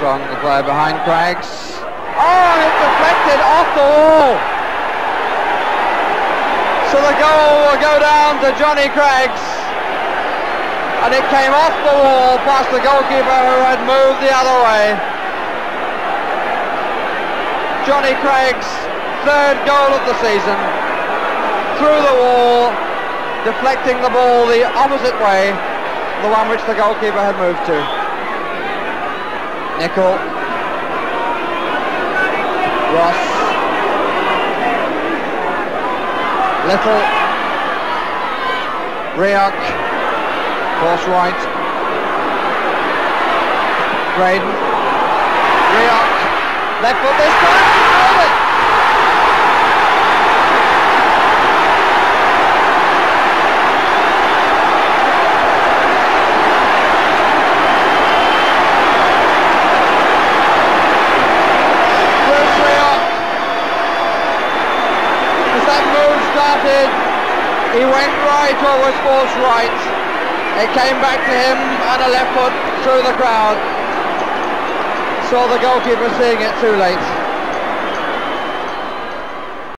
Armstrong, the player behind Craggs. Oh, and it deflected off the wall. So the goal will go down to Johnny Craggs. And it came off the wall past the goalkeeper who had moved the other way. Johnny Craggs' third goal of the season. Through the wall, deflecting the ball the opposite way, the one which the goalkeeper had moved to. Nicol. Ross. Little. Rioch. Force right. Graydon. Rioch. Left foot this time. Scored it. Bruce Rioch. As that move started, he went right over Force right. It came back to him and a left foot through the crowd. Saw the goalkeeper seeing it too late.